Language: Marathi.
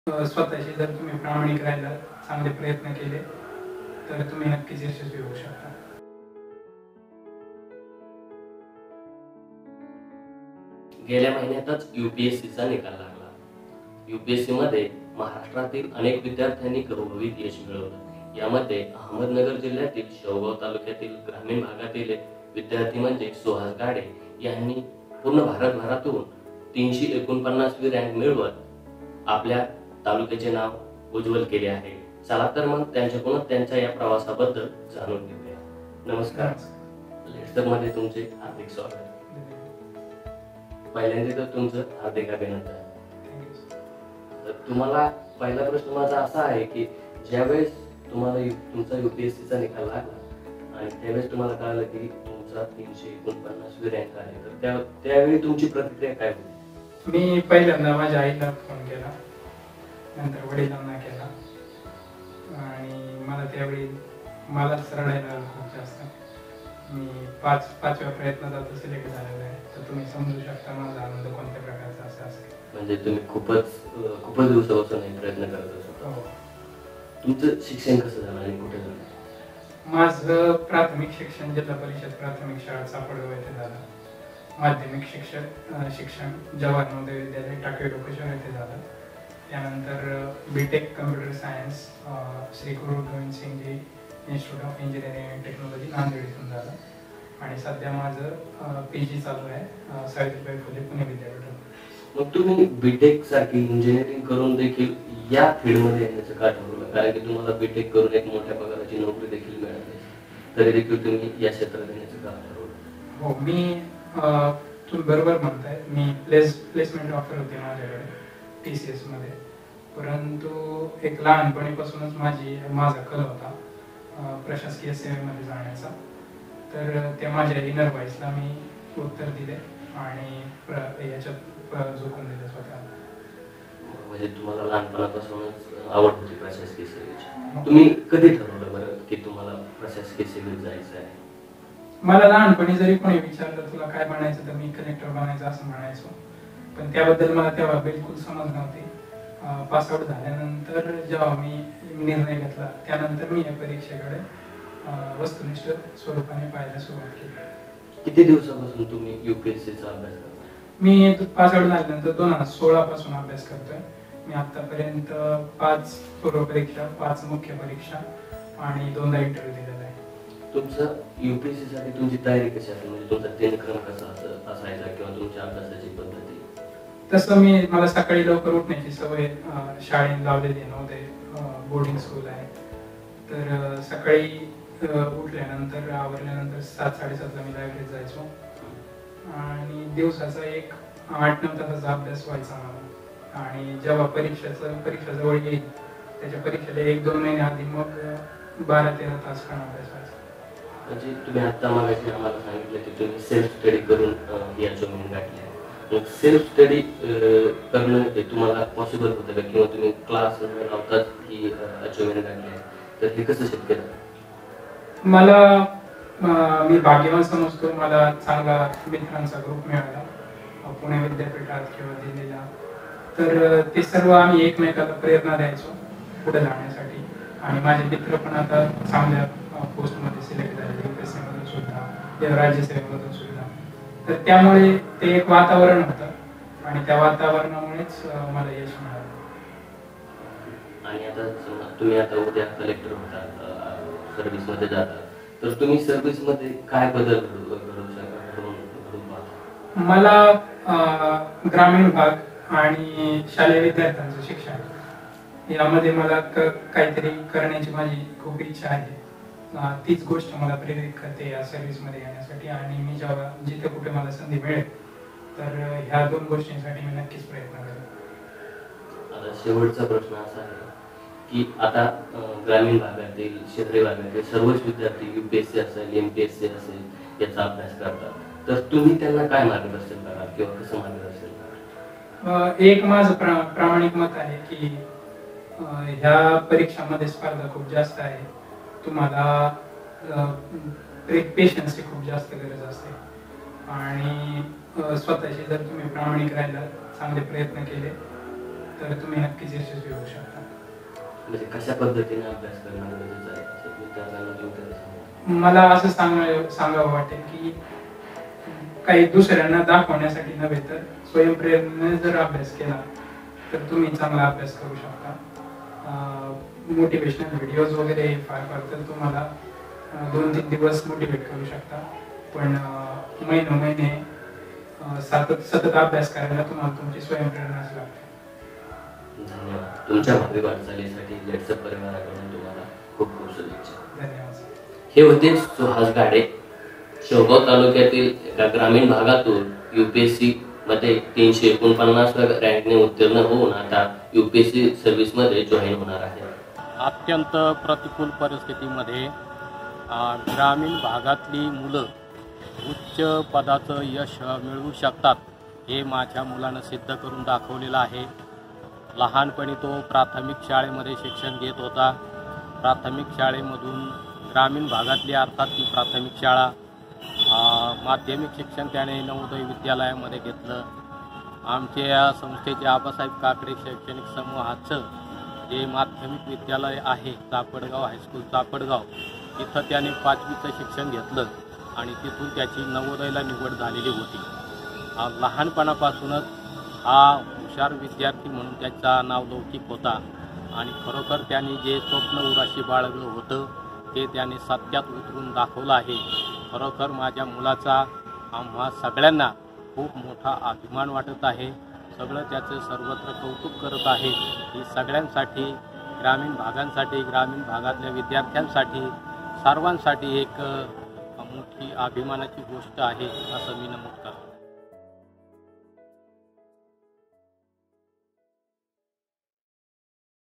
स्वतःशी जर तुम्ही प्रामाणिक राहिला, चांगले प्रयत्न केले तर तुम्ही नक्कीच यशस्वी होऊ शकता. गेल्या महिन्यातच UPSCचा निकाल लागला. UPSC मध्ये महाराष्ट्रातील अनेक विद्यार्थ्यांनी घवघवीत यश मिळवलं. यामध्ये अहमदनगर जिल्ह्यातील शेवगाव तालुक्यातील ग्रामीण भागातील विद्यार्थी म्हणजे सुहास गाडे यांनी पूर्ण भारतभरातून 349वी रँक मिळवत आपल्या तालुक्याचे नाव उज्ज्वल केले आहे. चला तर मग त्यांच्याकडून त्यांच्या या प्रवासाबद्दल जाणून घेऊया. नमस्कार. लेट्सअप मध्ये तुमचे हार्दिक स्वागत. पहिल्यांदा तर तुमचं हार्दिक अभिनंदन. तर तुम्हाला पहिला प्रश्न माझा असा आहे की ज्यावेळेस तुम्हाला तुमचा UPSCचा निकाल लागला आणि त्यावेळेस तुम्हाला कळालं की तुमचा 349वी रँक आहे, तर त्यावेळी तुमची प्रतिक्रिया काय होती? मी पहिल्यांदा माझ्या आईला फोन केला, नंतर वडिलांना केला आणि मला त्यावेळी मलाच रडायला आलं खूप जास्त. मी पाचव्या प्रयत्नात सिलेक्ट झालेला आहे, तर तुम्ही समजू शकता माझा आनंद कोणत्या प्रकारचा असेल. म्हणजे तुम्ही खूपच दिवसापासून प्रयत्न करत असता. हो. तुमचं शिक्षण कसं झालं आणि कुठे झालं? माझं प्राथमिक शिक्षण जिल्हा परिषद प्राथमिक शाळा चापडगाव येथे झालं. माध्यमिक शिक्षण जवाहर नवोदय विद्यालय टाकळी लोकेश्वर येथे झालं. त्यानंतर BTech computer science Shri Guru Gobind Singhji institute of engineering and technology Nanded इथून झालं. आणि सध्या माझं PG चालू आहे सावित्रीबाई फुले पुणे विद्यापीठात. मग तुम्ही BTech सारखी इंजिनिअरिंग करून देखील या फील्डमध्ये येण्याचं का ठरवलं? कारण की तुम्हाला BTech करून एक मोठ्या पगाराची नोकरी देखील मिळाली, तरी देखील तुम्ही या क्षेत्रात येण्याचं का ठरवलं? हो, तुम्ही बरोबर म्हणताय. मी प्लेसमेंट ऑफर होते माझ्याकडे TCS मध्ये, परंतु एक लहानपणीपासूनच माझा कल होता प्रशासकीय सेवेमध्ये जाण्याचा. तर त्या माझ्या इनर व्हॉइसला मी उत्तर दिले आणि याच्यात झोकून दिले स्वतःला. म्हणजे तुम्हाला लहानपणापासूनच आवड होती प्रशासकीय सेवेची. तुम्ही कधी ठरवलं बरं की तुम्हाला प्रशासकीय सेवेत जायचं आहे? मला लहानपणी जरी कोणी विचारलं तुला काय बनायचं, तर मी कलेक्टर बनायचं असं म्हणायचो. पण त्याबद्दल मला तेव्हा बिलकुल समज नव्हती. पासआउट झाल्यानंतर जेव्हा मी निर्णय घेतला, त्यानंतर मी या परीक्षेकडे वस्तुनिष्ठ स्वरूपाने पाहायला सुरुवात केली. किती दिवसापासून तुम्ही UPSCचा अभ्यास करता? मी पासआउट झाल्यानंतर 2016 पासून अभ्यास करतोय. मी आतापर्यंत 5 पूर्व परीक्षा, 5 मुख्य परीक्षा आणि 2दा इंटरव्ह्यू दिलेला आहे. तुमचं UPSC साठी तुमची तयारी कशी असेल? म्हणजे तुमचा दिनक्रम कसा असायचा किंवा तुमच्या अभ्यासाची पद्धती? तसं मला सकाळी लवकर उठण्याची सवय शाळेत लावलेली नव्हते. बोर्डिंग स्कूल आहे, तर सकाळी उठल्यानंतर आवरल्यानंतर 7-7:30ला मी लायब्ररीत जायचो आणि दिवसाचा एक 8-9 तासाचा अभ्यास व्हायचा मला. आणि जेव्हा परीक्षा जवळ येईल, त्याच्या परीक्षेला 1-2 महिने आधी मग 12-13 तास अभ्यास व्हायचा. म्हणजे तुम्ही आता मागाशी आम्हाला सांगितलं की तुम्ही सेल्फ स्टडी करून ही अचीवमेंट गाठली आहे. मग सेल्फ स्टडी करणं हे तुम्हाला पॉसिबल होतं का, किंवा तुम्ही क्लास लावताच ही अचीवमेंट गाठली आहे, तर हे कसं शक्य झालं? मी भाग्यवान समजतो. मला चांगला मित्रांचा ग्रुप मिळाला पुणे विद्यापीठात किंवा दिल्लीला. तर ते सर्व आम्ही एकमेकाला प्रेरणा द्यायचो पुढे जाण्यासाठी. आणि माझे मित्र पण आता चांगल्या पोस्टमध्ये सिलेक्ट झाले, UPSC मधून सुद्धा या राज्यसेवेमधून सुद्धा. तर त्यामुळे ते एक वातावरण होतं आणि त्या वातावरणामुळेच मला यश मिळालं. आणि आता तुम्ही उद्या कलेक्टर होता, सर्व्हिस मध्ये जाता, तर तुम्ही सर्व्हिस मध्ये काय बदल घडू पाहता? मला ग्रामीण भाग आणि शालेय विद्यार्थ्यांचं शिक्षण यामध्ये मला काहीतरी करण्याची माझी खूप इच्छा आहे. तीच गोष्ट मला प्रेरित करते या सर्व्हिस मध्ये येण्यासाठी. आणि मी जेव्हा जिथे कुठे मला संधी मिळेल, तर ह्या 2 गोष्टींसाठी मी नक्कीच प्रयत्न करेन. आता शेवटचा प्रश्न असा आहे की आता ग्रामीण भागातील, शहरी भागातील सर्वच विद्यार्थी UPSC असेल, MPSC असेल याचा अभ्यास करतात, तर तुम्ही त्यांना काय मार्गदर्शन कराल किंवा कसं मार्गदर्शन कराल? एक माझं प्रामाणिक मत आहे की ह्या परीक्षामध्ये स्पर्धा खूप जास्त आहे. तुम्हाला पेशन्सची खूप जास्त गरज असते आणि स्वतःशी जर तुम्ही प्रामाणिक राहिला, चांगले प्रयत्न केले तर तुम्ही नक्कीच यशस्वी होऊ शकता. म्हणजे कशा पद्धतीने अभ्यास करणं गरजेचं आहे असं विद्यार्थ्यांना तुम्ही तरी सांगा. मला असं सांगावं वाटेल की काही दुसऱ्यांना दाखवण्यासाठी नव्हे तर स्वयंप्रेरणेने जर अभ्यास केला तर तुम्ही चांगला अभ्यास करू शकता. मोटिवेशनल व्हिडिओज वगैरे फार तर तुम्हाला 2-3 दिवस मोटिवेट करू शकता, पण महिने सतत अभ्यास करायला तुम्हाला तुमची स्वयंप्रेरणाच लागते. धन्यवाद. तुमच्या भावी वाटचालीसाठी लेट्सअप परिवाराकडून तुम्हाला खूप खूप शुभेच्छा. धन्यवाद. हे होते सुहास गाडे, शेवगाव तालुक्यातील एका ग्रामीण भागातून UPSC मध्ये 349व्या रँकने उत्तीर्ण होऊन आता UPSC सर्व्हिस मध्ये जॉईन होणार आहे. अत्यंत प्रतिकूल परिस्थितीमध्ये ग्रामीण भागातली मुलं उच्च पदाचं यश मिळवू शकतात हे माझ्या मुलानं सिद्ध करून दाखवलेलं आहे. लहानपणी तो प्राथमिक शाळेमध्ये शिक्षण घेत होता. प्राथमिक शाळेमधून ग्रामीण भागातली अर्थात ती प्राथमिक शाळा, माध्यमिक शिक्षण त्याने नवोदय विद्यालयामध्ये घेतलं. आमच्या या संस्थेचे आबासाहेब काकडे शैक्षणिक समूहाचं जे माध्यमिक विद्यालय आहे चापडगाव हायस्कूल चापडगाव, तिथं त्याने 5वीचं शिक्षण घेतलं आणि तिथून त्याची नवोदयला निवड झालेली होती. लहानपणापासूनच हा हुशार विद्यार्थी म्हणून त्याचा नाव लौकिक होता आणि खरोखर त्यांनी जे स्वप्न उराशी बाळगलं होतं ते त्याने सत्यात उतरून दाखवलं आहे. खरोखर माझ्या मुलाचा आम्हा सगळ्यांना खूप मोठा अभिमान वाटत आहे. सगळं त्याचं सर्वत्र कौतुक करत आहे. ही सगळ्यांसाठी, ग्रामीण भागांसाठी, ग्रामीण भागातल्या विद्यार्थ्यांसाठी, सर्वांसाठी एक मोठी अभिमानाची गोष्ट आहे असं मी नमूद करतो.